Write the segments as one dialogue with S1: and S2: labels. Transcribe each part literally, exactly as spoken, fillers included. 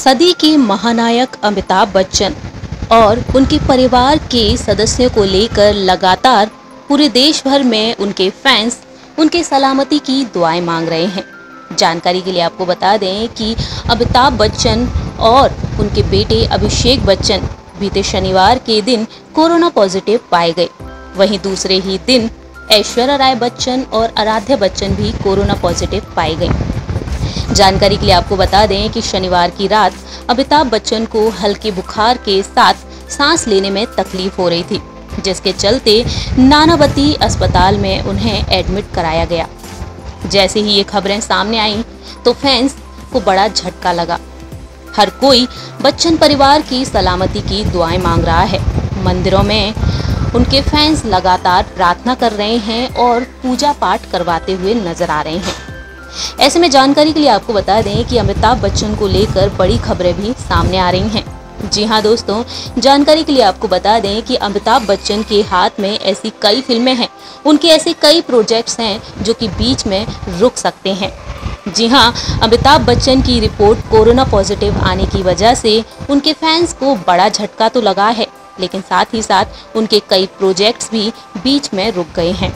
S1: सदी के महानायक अमिताभ बच्चन और उनके परिवार के सदस्यों को लेकर लगातार पूरे देश भर में उनके फैंस उनके सलामती की दुआएं मांग रहे हैं। जानकारी के लिए आपको बता दें कि अमिताभ बच्चन और उनके बेटे अभिषेक बच्चन बीते शनिवार के दिन कोरोना पॉजिटिव पाए गए। वहीं दूसरे ही दिन ऐश्वर्या राय बच्चन और आराध्या बच्चन भी कोरोना पॉजिटिव पाई गई। जानकारी के लिए आपको बता दें कि शनिवार की रात अमिताभ बच्चन को हल्के बुखार के साथ सांस लेने में तकलीफ हो रही थी, जिसके चलते नानावती अस्पताल में उन्हें एडमिट कराया गया। जैसे ही ये खबरें सामने आईं तो फैंस को बड़ा झटका लगा। हर कोई बच्चन परिवार की सलामती की दुआएं मांग रहा है। मंदिरों में उनके फैंस लगातार प्रार्थना कर रहे हैं और पूजा पाठ करवाते हुए नजर आ रहे हैं। ऐसे में जानकारी के लिए आपको बता दें कि अमिताभ बच्चन को लेकर बड़ी खबरें भी सामने आ रही हैं। जी हां दोस्तों, जानकारी के लिए आपको बता दें कि अमिताभ बच्चन के हाथ में ऐसी कई फिल्में हैं, उनके ऐसे कई प्रोजेक्ट्स हैं जो कि बीच में रुक सकते हैं। जी हां, अमिताभ बच्चन की रिपोर्ट कोरोना पॉजिटिव आने की वजह से उनके फैंस को बड़ा झटका तो लगा है, लेकिन साथ ही साथ उनके कई प्रोजेक्ट्स भी बीच में रुक गए हैं।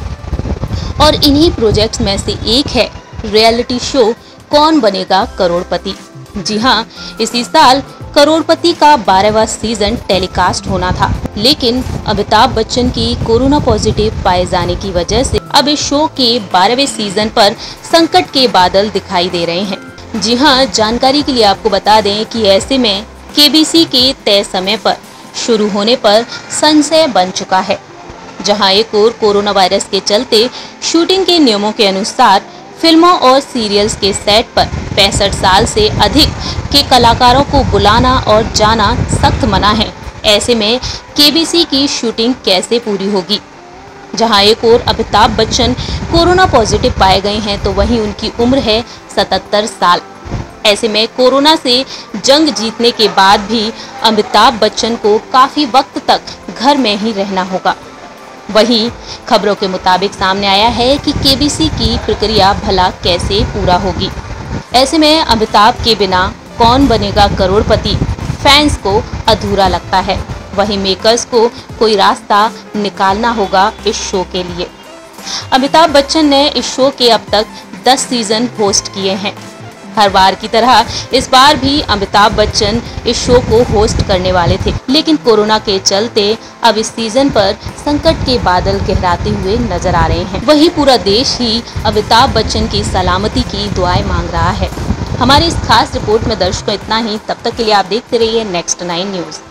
S1: और इन्हीं प्रोजेक्ट्स में से एक है रियलिटी शो कौन बनेगा करोड़पति। जी हाँ, इसी साल करोड़पति का बारहवां सीजन टेलीकास्ट होना था, लेकिन अमिताभ बच्चन की कोरोना पॉजिटिव पाए जाने की वजह से अब इस शो के बारहवें सीजन पर संकट के बादल दिखाई दे रहे हैं। जी हाँ, जानकारी के लिए आपको बता दें कि ऐसे में केबीसी के तय समय पर शुरू होने पर संशय बन चुका है। जहां एक और कोरोना वायरस के चलते शूटिंग के नियमों के अनुसार फिल्मों और सीरियल्स के सेट पर पैंसठ साल से अधिक के कलाकारों को बुलाना और जाना सख्त मना है। ऐसे में केबीसी की शूटिंग कैसे पूरी होगी? जहां एक और अमिताभ बच्चन कोरोना पॉजिटिव पाए गए हैं तो वहीं उनकी उम्र है सतहत्तर साल। ऐसे में कोरोना से जंग जीतने के बाद भी अमिताभ बच्चन को काफी वक्त तक घर में ही रहना होगा। वहीं खबरों के मुताबिक सामने आया है कि केबीसी की प्रक्रिया भला कैसे पूरा होगी। ऐसे में अमिताभ के बिना कौन बनेगा करोड़पति फैंस को अधूरा लगता है। वहीं मेकर्स को कोई रास्ता निकालना होगा इस शो के लिए। अमिताभ बच्चन ने इस शो के अब तक दस सीजन होस्ट किए हैं। हर बार की तरह इस बार भी अमिताभ बच्चन इस शो को होस्ट करने वाले थे, लेकिन कोरोना के चलते अब इस सीजन पर संकट के बादल गहराते हुए नजर आ रहे हैं। वहीं पूरा देश ही अमिताभ बच्चन की सलामती की दुआएं मांग रहा है। हमारी इस खास रिपोर्ट में दर्शकों इतना ही। तब तक के लिए आप देखते रहिए नेक्स्ट नाइन न्यूज।